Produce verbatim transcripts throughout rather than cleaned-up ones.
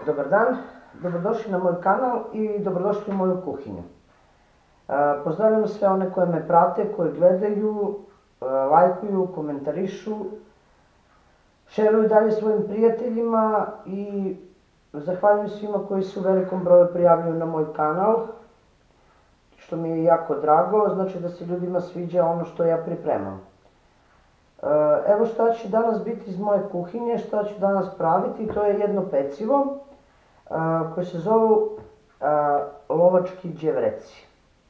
Dobar dan, dobrodošli na moj kanal i dobrodošli u moju kuhinju. Pozdravljam sve one koje me prate, koje gledaju, lajkuju, komentarišu, šeruju dalje svojim prijateljima i zahvaljujem svima koji se u velikom broju prijavljuju na moj kanal, što mi je jako drago, znači da se ljudima sviđa ono što ja pripremam. Evo šta će danas biti iz moje kuhinje, šta ću danas praviti, to je jedno pecivo koje se zovu lovački đevreci.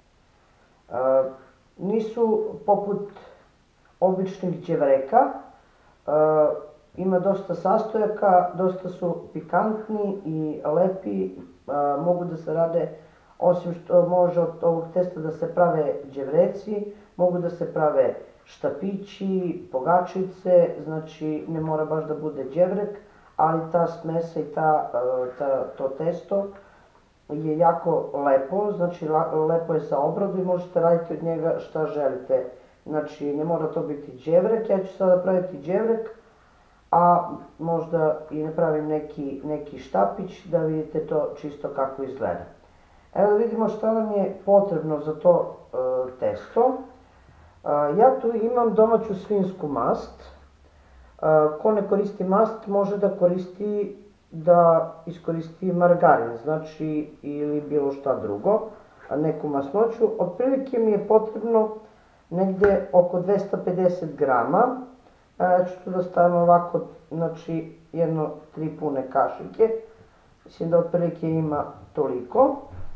Nisu poput običnih đevreka, ima dosta sastojaka, dosta su pikantni i lepi, mogu da se rade, osim što može od ovog testa da se prave đevreci, mogu da se prave štapići, pogačice, znači ne mora baš da bude đevrek, ali ta smesa i to testo je jako lepo, znači lepo je za obradu i možete raditi od njega šta želite. Znači ne mora to biti đevrek, ja ću sada praviti đevrek, a možda i napravim neki štapić da vidite to čisto kako izgleda. Evo da vidimo šta nam je potrebno za to testo. Ja tu imam domaću svinjsku mast. Ko ne koristi mast može da koristi, da iskoristi margarin, znači ili bilo šta drugo, neku masnoću. Otprilike mi je potrebno negde oko dvesta pedeset grama. Ja ću tu da stavim ovako, znači jedno tri pune kašike. Mislim da otprilike ima toliko.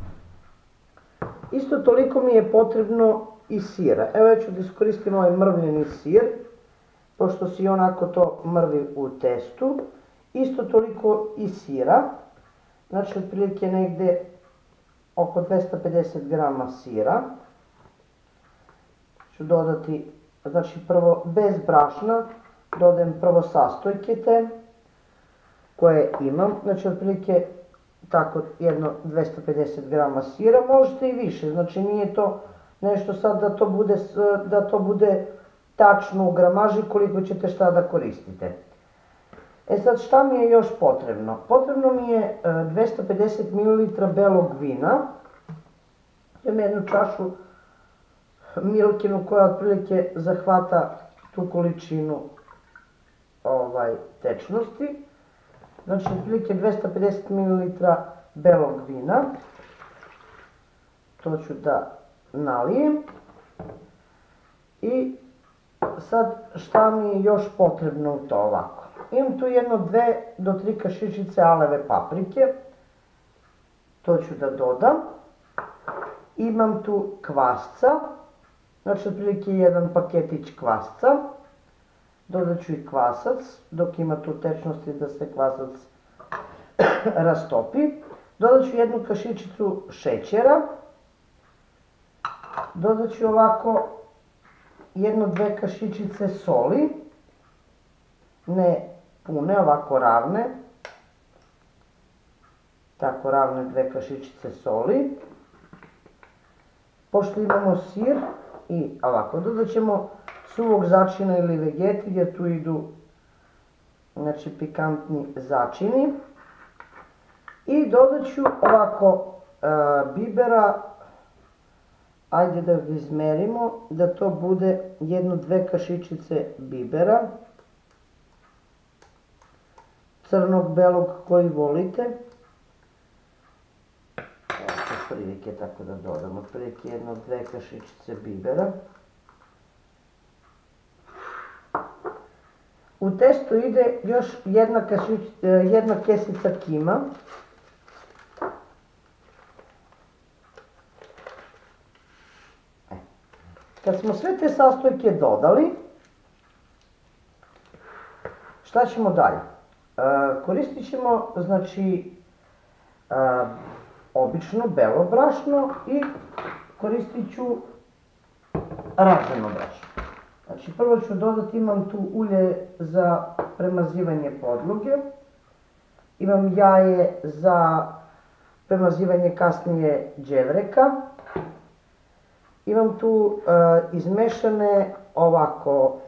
Isto toliko mi je potrebno i sira. Evo ja ću da iskoristim ovaj mrvljeni sir, pošto se i onako to mrvi u testu. Isto toliko i sira, znači otprilike negde oko dvesta pedeset grama sira. Ću dodati, znači prvo bez brašna, dodajem prvo sastojke te koje imam, znači otprilike tako jedno dvesta pedeset grama sira, možete i više, znači nije to nešto sad da to bude tačno u gramaži koliko ćete šta da koristite. E sad šta mi je još potrebno? Potrebno mi je dvesta pedeset mililitara belog vina, imam jednu čašu milkinu koja otprilike zahvata tu količinu tečnosti, znači otprilike dvesta pedeset mililitara belog vina, to ću da nalijem. I sad šta mi je još potrebno u to ovako. Imam tu jedno dve do tri kašičice aleve paprike, to ću da dodam. Imam tu kvasca, znači otprilike jedan paketić kvasca. Dodat ću i kvasac, dok ima tu tečnosti da se kvasac rastopi. Dodat ću jednu kašičicu šećera. Dodat ću ovako jedno dve kašičice soli, ne pune, ovako ravne, tako ravne dve kašičice soli. Pošto imamo sir i ovako, dodat ćemo suvog začina ili vegeti gdje tu idu znači pikantni začini. I dodat ću ovako bibera, ajde da ga izmerimo, da to bude jedno dve kašičice bibera, crnog, belog, koji volite. Evo otprilike tako da dodam, otprilike jedno dve kašičice bibera. U testu ide još jedna kesica kima. Kad smo sve te sastojke dodali, šta ćemo dalje? Koristit ćemo, znači, obično belo brašno i koristit ću raženo brašno. Znači, prvo ću dodati, imam tu ulje za premazivanje podloge, imam jaje za premazivanje kasnije đevreka, imam tu izmešane ovako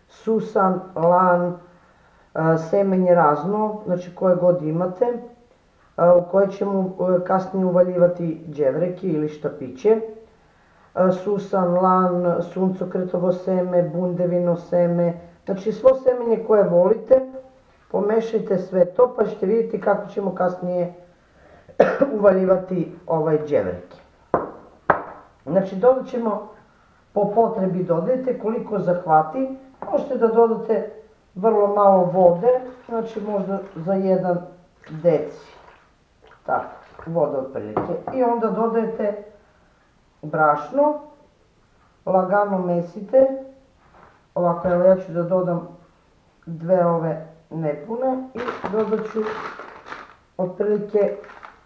susan, lan, semenje razno, znači koje god imate. u koje ćemo kasnije uvaljivati đevreke ili štapiće. Susan, lan, suncokretovo seme, bundevino seme, znači svo semenje koje volite, pomešajte sve to pa ćete vidjeti kako ćemo kasnije uvaljivati ovaj đevreke. Znači dodat ćemo, po potrebi dodajte koliko zahvati, možete da dodate vrlo malo vode, znači možda za jedan deci, tako, voda otprilike, i onda dodajete brašno, lagano mesite, ovako, evo ja ću da dodam dve ove nepune i dodat ću otprilike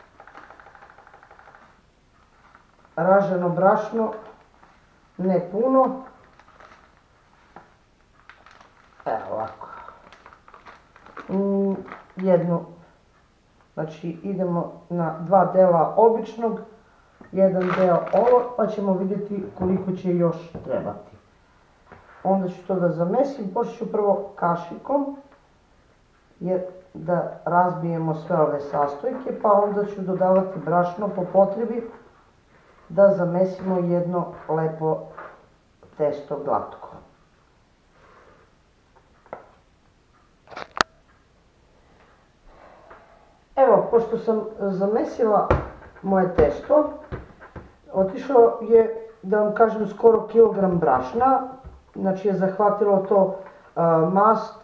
raženo brašno, ne puno, evo ovako, jednu, znači idemo na dva dela običnog, jedan deo ovo, pa ćemo vidjeti koliko će još trebati. Onda ću to da zamesim, počet ću prvo kašikom, jer da razbijemo sve ove sastojke, pa onda ću dodavati brašno po potrebi da zamesimo jedno lepo testo glatko. Evo, pošto sam zamesila moje testo, otišlo je, da vam kažem, skoro kilogram brašna, znači je zahvatilo to mast,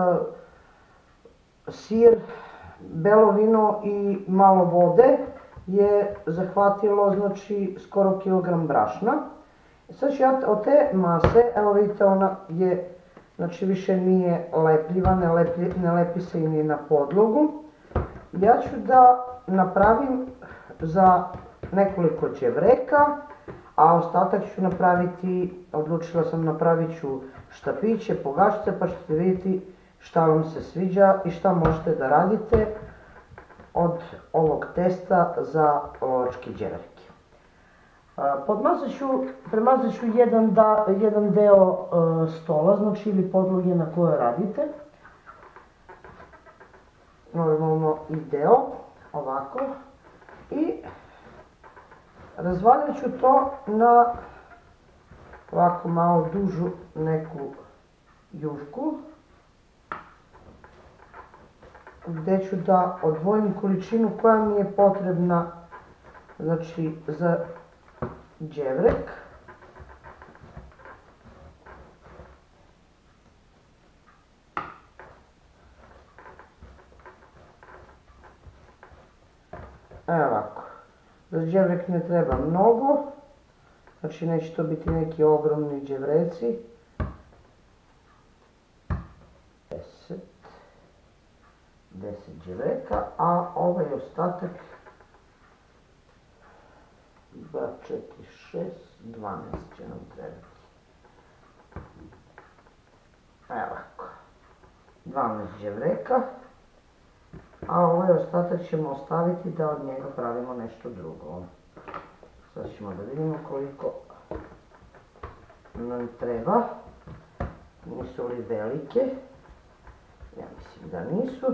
sir, belo vino i malo vode, je zahvatilo, znači, skoro kilogram brašna. Sad ću ja od te mase, evo vidite, ona je, znači, više nije lepljiva, ne lepi, ne lepi se i ni na podlogu. Ja ću da napravim za nekoliko đevreka, a ostatak ću napraviti, odlučila sam napravit ću štapiće, pogačice, pa ćete vidjeti šta vam se sviđa i šta možete da radite od ovog testa za lovačke đevreke. Podmazat ću, premazat ću jedan, da, jedan deo e, stola, znači ili podloge na kojoj radite. Normalno i deo, ovako. I razvaljat ću to na ovako malo dužu neku jufku, gdje ću da odvojim količinu koja mi je potrebna, znači, za đevrek. Evo ovako, za đevrek ne treba mnogo, znači neće to biti neki ogromni đevreci. deset đevreka, a ovaj ostatak dva, četiri, šest, dvanaest će nam trebati. Evo ovako, dvanaest đevreka, a ovaj ostatak ćemo ostaviti da od njega pravimo nešto drugo. Sad ćemo da vidimo koliko nam treba. Nisu li velike? Ja mislim da nisu.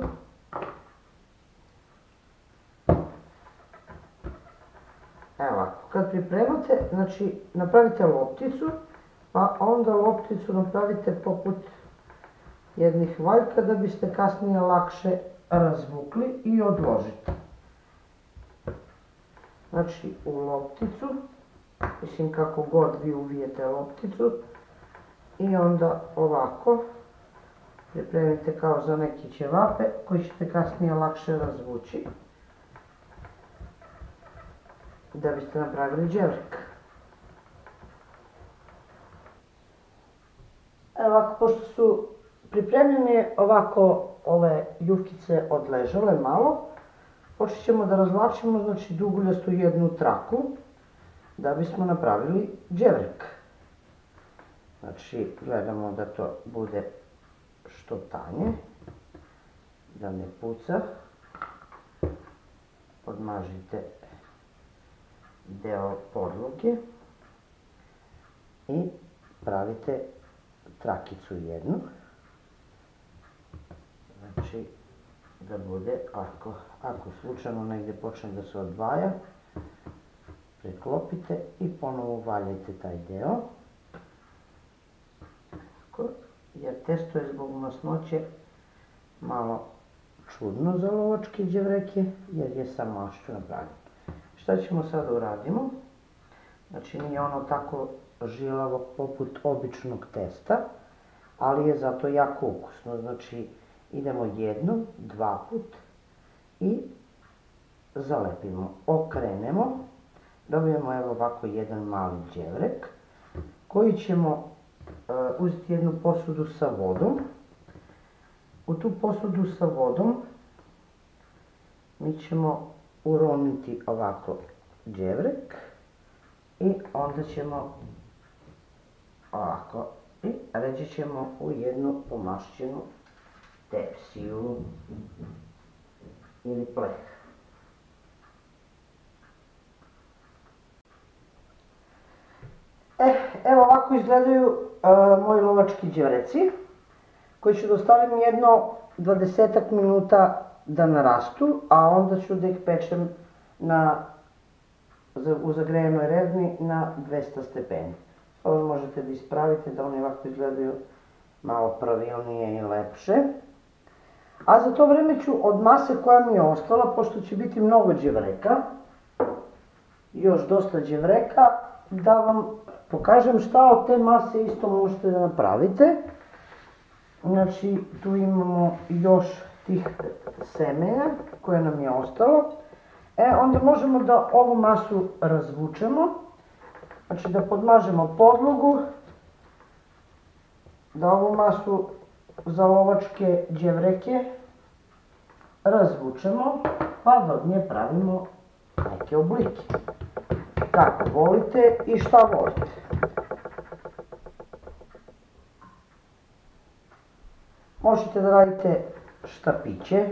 Evo ovako, kad pripremate, znači napravite lopticu, pa onda lopticu napravite poput jednih valjka da biste kasnije lakše razvukli i odložite. Znači u lopticu, mislim kako god vi uvijete lopticu, i onda ovako pripremite kao za neke ćevape koji ćete kasnije lakše razvući da biste napravili đevrek. Evo ovako, pošto su pripremljene ovako ove jufkice odležale malo, počet ćemo da razvlačimo, znači, duguljastu jednu traku da bismo napravili đevrek. Znači gledamo da to bude što tanje, da ne puca. Podmažite deo podloge i pravite trakicu jednu. Znači da bude, ako, ako slučajno negdje počne da se odvaja, preklopite i ponovo uvaljajte taj deo. Tako, jer testo je zbog masnoće malo čudno za lovačke đevreke, jer je sa mašću napravljeno. Šta ćemo sada uradimo? Znači nije ono tako žilavo poput običnog testa, ali je zato jako ukusno. Znači idemo jednom, dva put i zalepimo, okrenemo, dobijemo evo ovako jedan mali đevrek koji ćemo uh, uzeti jednu posudu sa vodom. U tu posudu sa vodom mi ćemo uroniti ovako đevrek i onda ćemo ovako i reći ćemo u jednu pomašćenu tepsiju ili pleh. E, evo ovako izgledaju uh, moji lovački đevreci koji ću da ostavim jedno dvadesetak minuta da narastu, a onda ću da ih pečem na, u zagrejenoj revni na dvesta stepeni. Ovo možete da ispravite da oni ovako izgledaju malo pravilnije i lepše. A za to vreme ću od mase koja mi je ostala, pošto će biti mnogo đevreka, još dosta đevreka, da vam pokažem šta od te mase isto možete da napravite. Znači, tu imamo još tih semenja koje nam je ostalo. E, onda možemo da ovu masu razvučemo. Znači, da podmažemo podlogu, da ovu masu za lovačke đevreke razvučemo, pa da od nje pravimo neke oblike. Kako volite i šta volite. Možete da radite štapiće,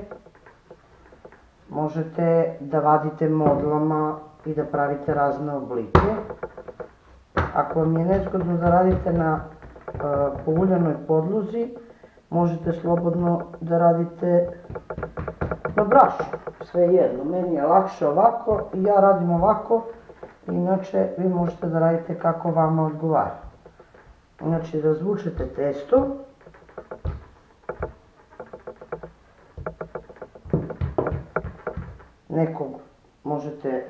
možete da vadite modlama i da pravite razne oblike. Ako vam je nezgodno da radite na uh, pouljanoj podlozi, možete slobodno da radite na brašnu. Sve jedno, meni je lakše ovako i ja radim ovako, inače vi možete da radite kako vama odgovara. Znači, razvučete testo. Nekog možete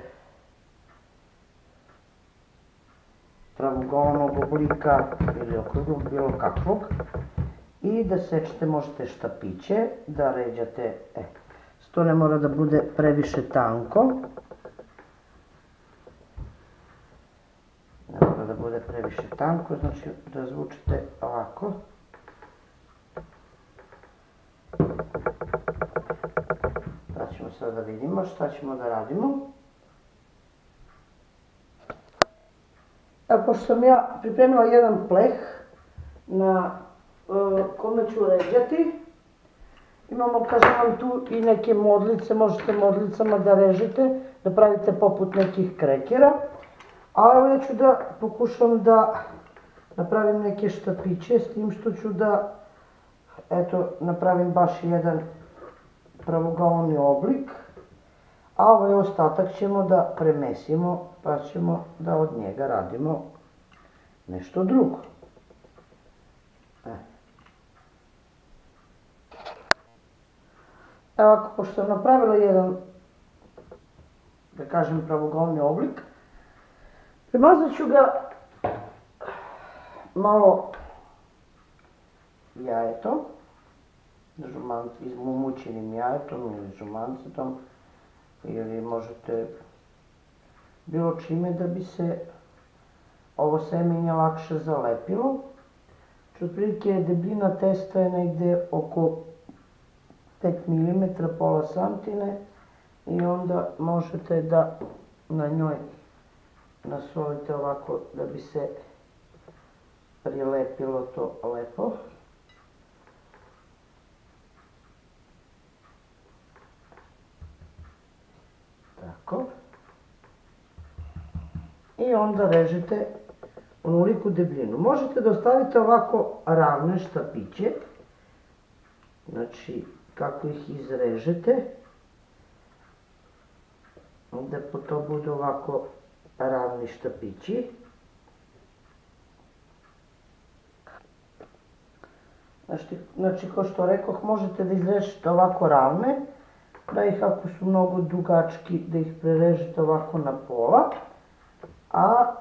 pravougolnog oblika ili okruglog, bilo kakvog. I da sečete možete štapiće, da ređate, e, to ne mora da bude previše tanko. Ne mora da bude previše tanko, znači razvučete ovako. Da ćemo sad da vidimo šta ćemo da radimo. Evo, pošto sam ja pripremila jedan pleh na kome ću ređati, imamo, kažem vam, tu i neke modlice, možete modlicama da režete, da pravite poput nekih krekera, a evo ja ću da pokušam da napravim neke štapiće, s tim što ću da, eto, napravim baš jedan pravougaoni oblik, a ovaj ostatak ćemo da premesimo, pa ćemo da od njega radimo nešto drugo. Evo ovako, pošto sam napravila jedan, da kažem, pravougaoni oblik, premazat ću ga malo jajetom, izmućenim jajetom ili žumancetom, ili možete bilo čime da bi se ovo semenje lakše zalepilo. Otprilike debljina testa je negde oko pet milimetara, pola santine, i onda možete da na njoj nasolite ovako da bi se prilepilo to lepo. Tako. I onda režete onoliku debljinu. Možete da ostavite ovako ravne štapiće, znači kako ih izrežete, da po to budu ovako ravni štapići. Znači, kao što rekoh, možete da izrežete ovako ravne, da ih ako su mnogo dugački, da ih prerežete ovako na pola, a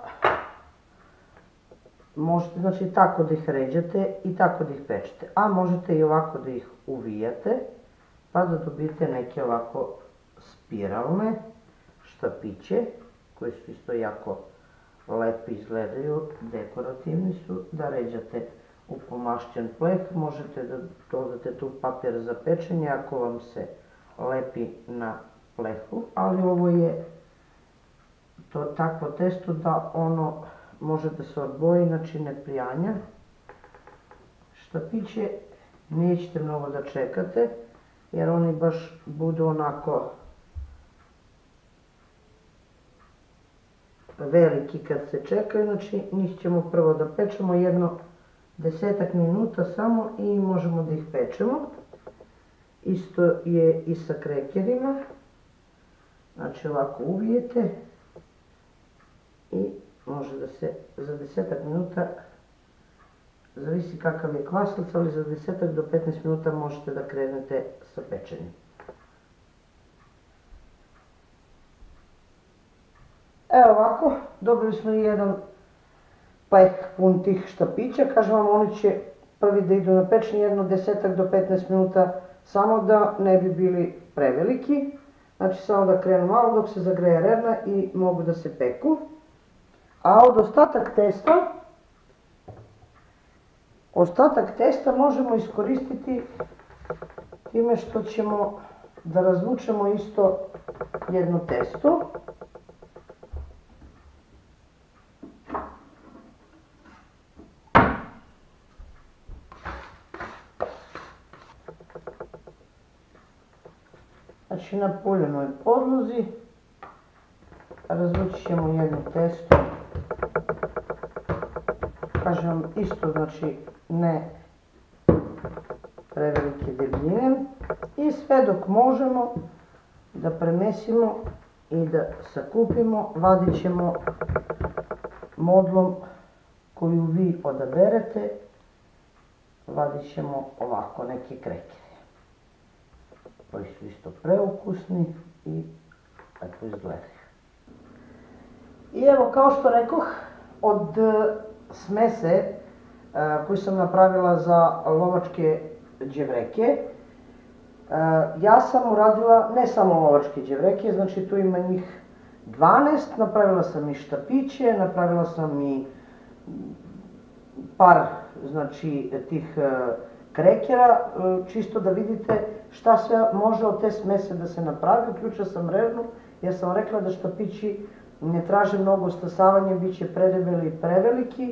možete znači tako da ih ređate i tako da ih pečete, a možete i ovako da ih uvijate, pa da dobijete neke ovako spiralne štapiće, koji su isto jako lepi izgledaju, dekorativni su, da ređate u pomašćen pleh. Možete da dodate tu papir za pečenje ako vam se lepi na plehu, ali ovo je to takvo testo da ono može da se odboji, znači ne prijanja. Štapiće nećete mnogo da čekate, jer oni baš budu onako veliki kad se čekaju, znači njih ćemo prvo da pečemo jedno desetak minuta samo i možemo da ih pečemo. Isto je i sa krekerima, znači ovako uvijete i može da se za desetak minuta, zavisi kakav je kvaslac, ali za desetak do petnaest minuta možete da krenete sa pečenjem. Evo ovako, dobili smo i jedan pleh pun tih štapića. Kažem vam, oni će prvi da idu na pečenje jedno desetak do petnaest minuta, samo da ne bi bili preveliki. Znači samo da krenu malo dok se zagreje rerna i mogu da se peku. A od ostatak testa, ostatak testa možemo iskoristiti time što ćemo da razvučemo isto jedno testo. Znači na poljenoj podlozi razvući ćemo jedno testo. Kažem vam isto, znači ne prevelike debljine. I sve dok možemo da premesimo i da sakupimo, vadit ćemo modlom koju vi odaberete, vadit ćemo ovako neke krekere koji su isto preukusni i tako izgledaju. I evo, kao što rekoh, od smese koju sam napravila za lovačke đevreke, ja sam uradila ne samo lovačke đevreke, znači tu ima njih dvanaest, napravila sam i štapiće, napravila sam i par, znači, tih krekera, čisto da vidite šta sve može od te smese da se napravi. Uključila sam rernu, jer sam rekla da štapići ne traže mnogo stasavanja, bit će predebeli i preveliki,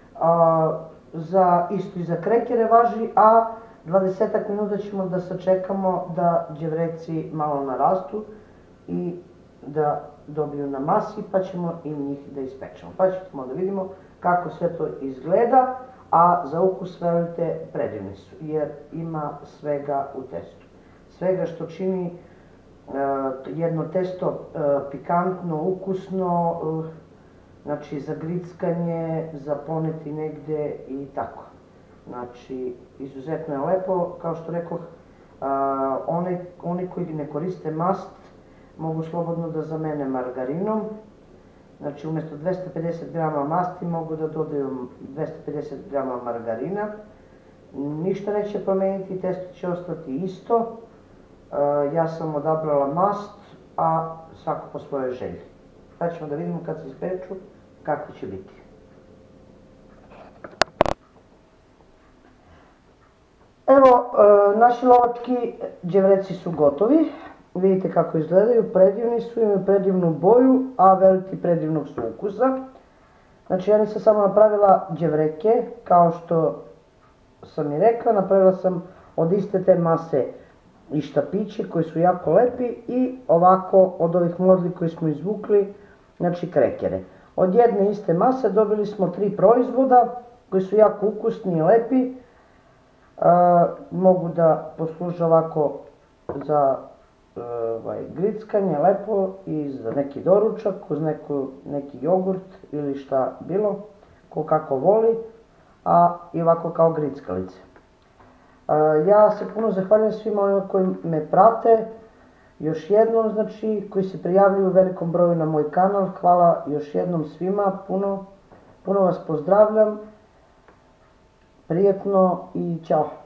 za, isto i za krekere važi, a dvadesetak minuta ćemo da sačekamo da đevreci malo narastu i da dobiju na masi, pa ćemo i njih da ispečemo. Pa ćemo da vidimo kako sve to izgleda, a za ukus, verujte, predivni su, jer ima svega u testu. Svega što čini jedno testo pikantno, ukusno, znači za grickanje, za poneti negde i tako. Znači, izuzetno je lepo, kao što rekoh, oni koji ne koriste mast mogu slobodno da zamene margarinom. Znači, umjesto dvesta pedeset grama masti mogu da dodaju dvesta pedeset grama margarina. Ništa neće promeniti, testo će ostati isto. Ja sam odabrala mast, a svako po svojoj želji. Sad ćemo da vidimo kad se ispeču kako će biti. Evo, naši lovački đevreci su gotovi. Vidite kako izgledaju, predivni su, imaju predivnu boju, a veliki predivnog su ukusa. Znači, ja nisam samo napravila đevreke, kao što sam i rekla, napravila sam od iste te mase i štapiće koji su jako lepi i ovako od ovih modli koji smo izvukli, znači krekere. Od jedne iste mase dobili smo tri proizvoda koji su jako ukusni i lepi. Mogu da posluže ovako za grickanje lepo i za neki doručak, uz neki jogurt ili šta bilo, ko kako voli, a i ovako kao grickalice. Ja se puno zahvaljujem svima onima koji me prate, još jednom, znači, koji se prijavljuju u velikom broju na moj kanal. Hvala još jednom svima, puno, puno vas pozdravljam, prijetno i ćao.